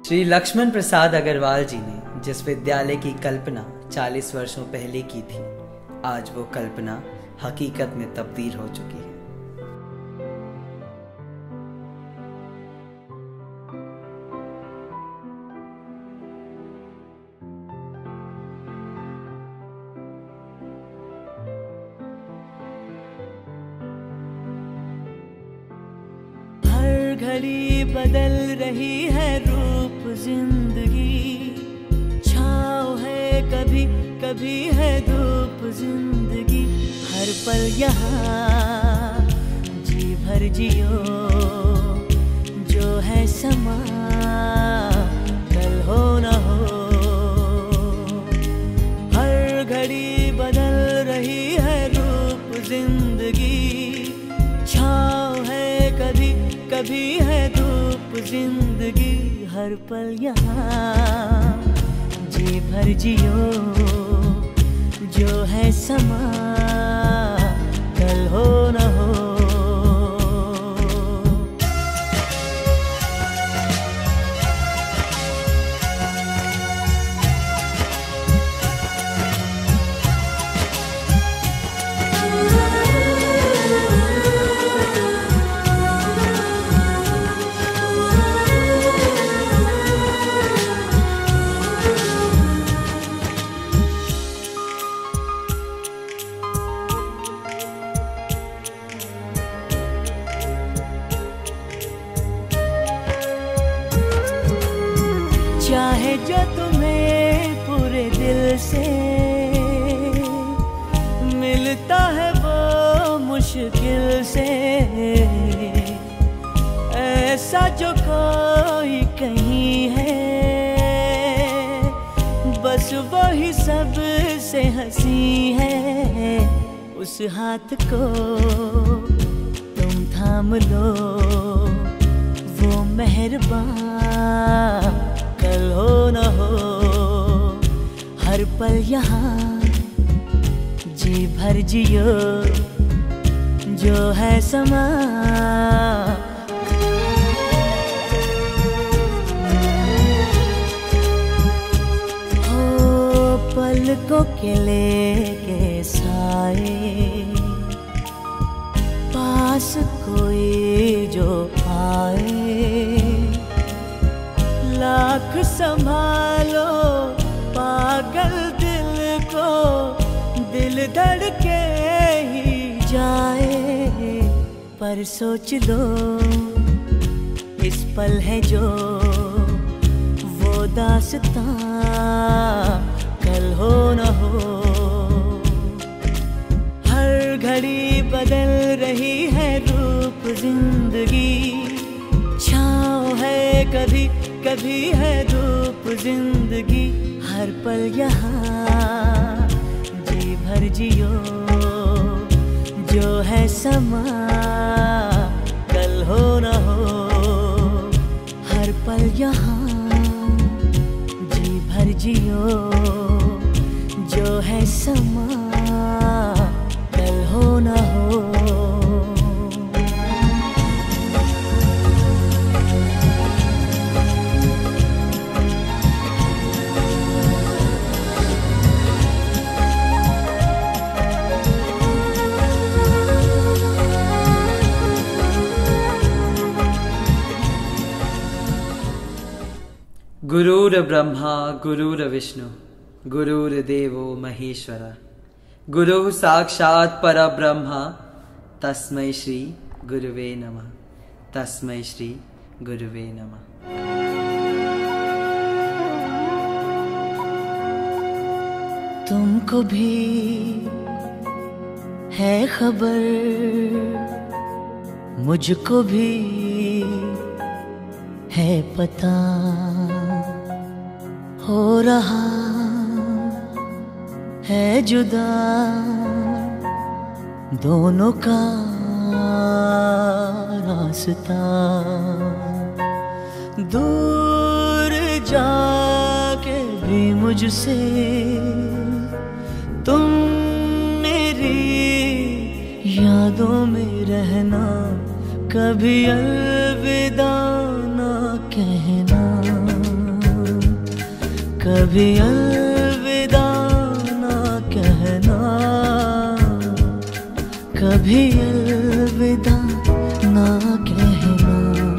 श्री लक्ष्मण प्रसाद अग्रवाल जी ने जिस विद्यालय की कल्पना 40 वर्षों पहले की थी, आज वो कल्पना हकीकत में तब्दील हो चुकी है। हर घड़ी बदल रही है रूप जिंदगी, छाँव है कभी कभी है धूप जिंदगी। हर पल यहाँ जी भर जियो, जो है समा कल हो न हो। हर घड़ी बदल रही है रूप जिंदगी, छाँव है कभी कभी है धूप जिंदगी। हर पल यहाँ जी भर जियो, जो है समा कल हो न हो। चाहे जो तुम्हें पूरे दिल से मिलता है वो मुश्किल से, ऐसा जो कोई कहीं है बस वही सब से हंसी है। उस हाथ को तुम थाम लो, वो मेहरबान कल हो न हो। हर पल यहाँ जी भर जियो, जो है समा हो। पलकों के लेके साए, पास कोई जो आए। लाख संभालो पागल दिल को, दिल धड़के ही जाए। पर सोच लो इस पल है जो वो दास्तां कल हो न हो। हर घड़ी बदल रही है रूप जिंदगी, छाँव है कभी कभी है धूप जिंदगी। हर पल यहाँ जी भर जियो, जो है समा कल हो न हो। हर पल यहाँ जी भर जियो, जो है समा कल हो न हो। गुरुर् ब्रह्मा गुरुर्विष्णु गुरुर्देवो महेश्वरा, गुरुः साक्षात् परब्रह्म तस्मै श्री गुरुवे नमः, तस्मै श्री गुरुवे नमः। तुमको भी है खबर, मुझको भी है पता, हो रहा है जुदा दोनों का रास्ता। दूर जाके भी मुझसे तुम मेरी यादों में रहना, कभी अलविदा ना कहना। कभी अलविदा ना कहना, कभी अलविदा ना कहना।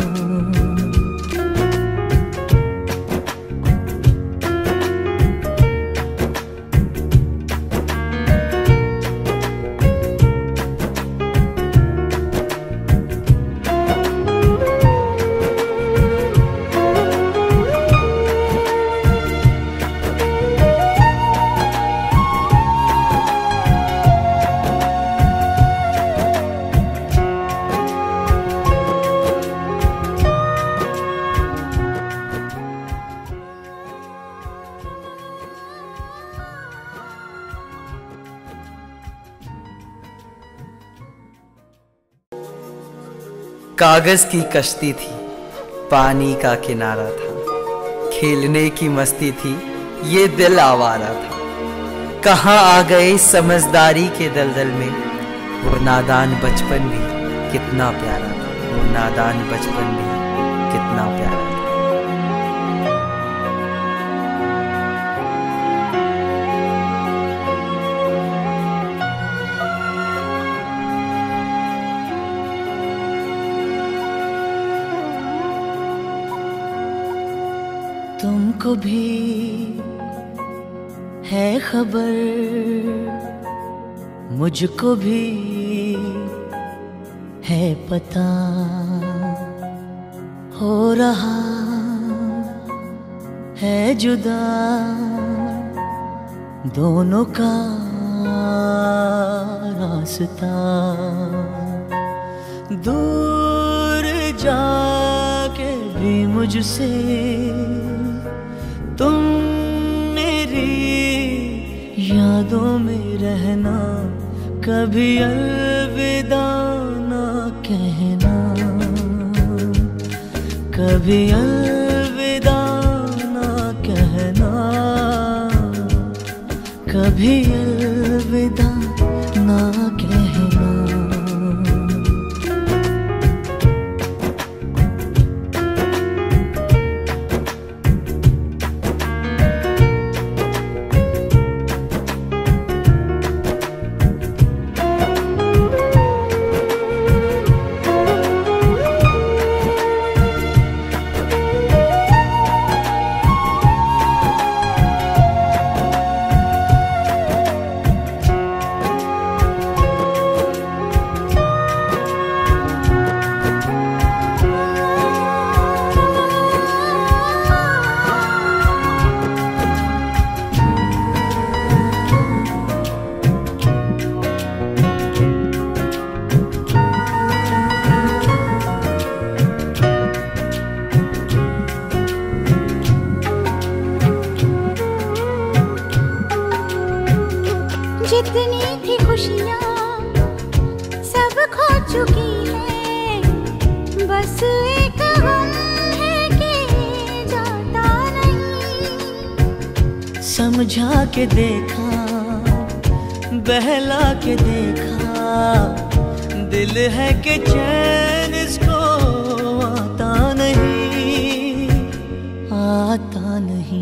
कागज की कश्ती थी, पानी का किनारा था, खेलने की मस्ती थी, ये दिल आवारा था। कहाँ आ गए समझदारी के दलदल में, वो नादान बचपन भी कितना प्यारा था, वो नादान बचपन भी कितना प्यारा था। तुमको भी है खबर, मुझको भी है पता, हो रहा है जुदा दोनों का रास्ता। दूर जाके भी मुझसे तुम मेरी यादों में रहना, कभी अलविदा ना कहना, कभी अलविदा ना कहना, कभी अलविदा ना कहना। जितनी थी खुशियाँ सब खो चुकी है, बस एक गम है कि जाता नहीं। समझा के देखा, बहला के देखा, दिल है कि चैन इसको आता नहीं, आता नहीं।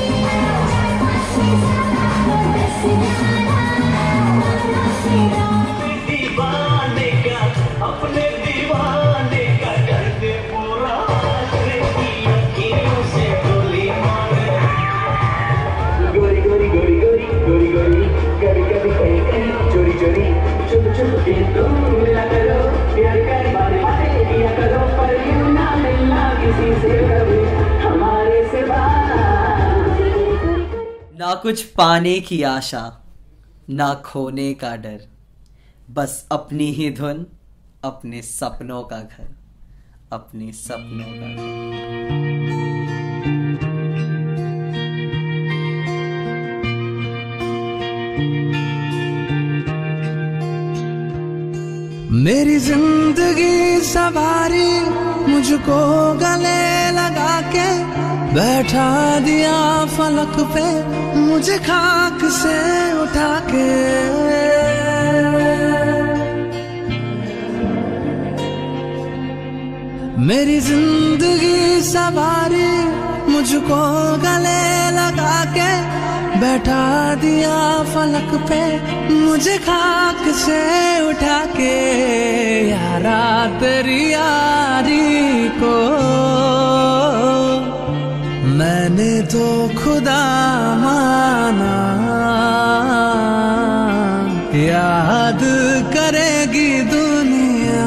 Yeah. ना कुछ पाने की आशा, ना खोने का डर, बस अपनी ही धुन, अपने सपनों का घर, अपने सपनों का घर। मेरी जिंदगी सवारी मुझको गले लगा के, बैठा दिया फलक पे मुझे खाक से उठा के। मेरी जिंदगी सवारी मुझको गले लगा के, बैठा दिया फलक पे मुझे खाक से उठा के। यारा तेरी यारी को मैंने तो खुदा माना, याद करेगी दुनिया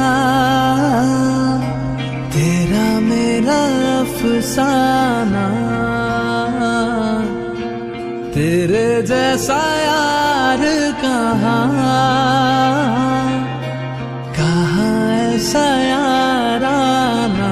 तेरा मेरा अफसाना। तेरे जैसा यार कहाँ ऐसा याराना।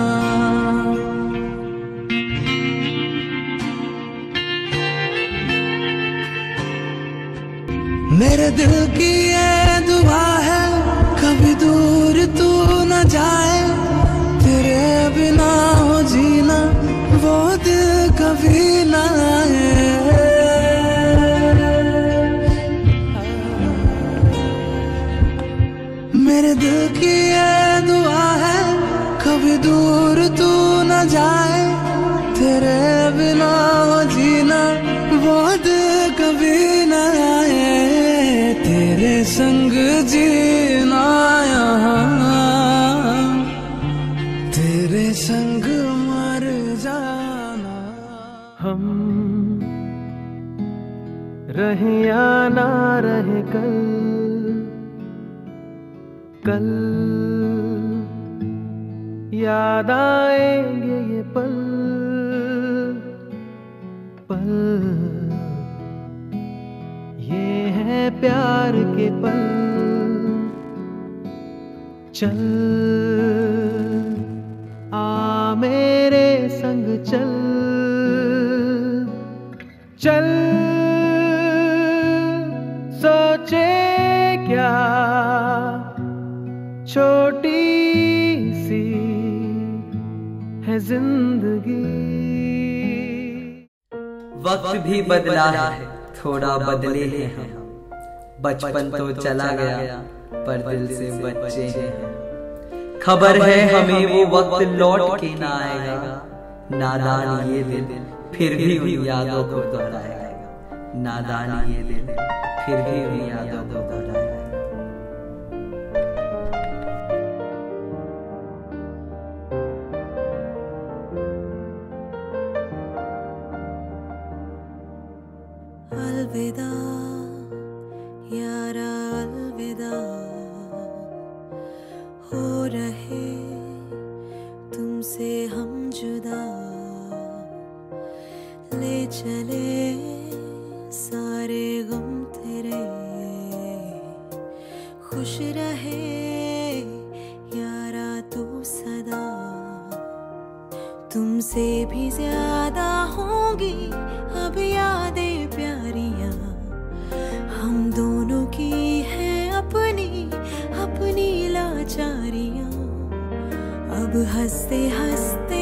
मेरे दिल की ये दुआ है कभी दूर तू न जाए, तेरे बिना हो जीना वो दिल कभी न आए। मेरे दिल की ये दुआ है कभी दूर तू न जाए, तेरे बिना हो जीना वो दिल कभी न आए। तेरे संग जीना यहाँ, तेरे संग मर जाना। हम रहे या ना रहे कल याद आएंगे ये पल ये है प्यार के पल। चल आ मेरे संग चल चल, सोचे क्या छोटी सी है जिंदगी। वक्त भी बदला है, थोड़ा बदले हैं हम, बचपन तो चला गया पर दिल से बच्चे हैं। खबर है हमें वो वक्त लौट के ना आएगा, नादान ये दिल फिर भी उन यादों को दोहराएगा। नादान ये दिल फिर भी उन यादों को दोहराएगा। अलविदा यारा अलविदा, हो रहे तुमसे हम जुदा। ले चले सारे गम तेरे, खुश रहे यारा तू सदा। तुमसे भी ज्यादा होंगी अब यादें प्यारियां, हम दोनों की है अपनी अपनी लाचारियां। अब हंसते हंसते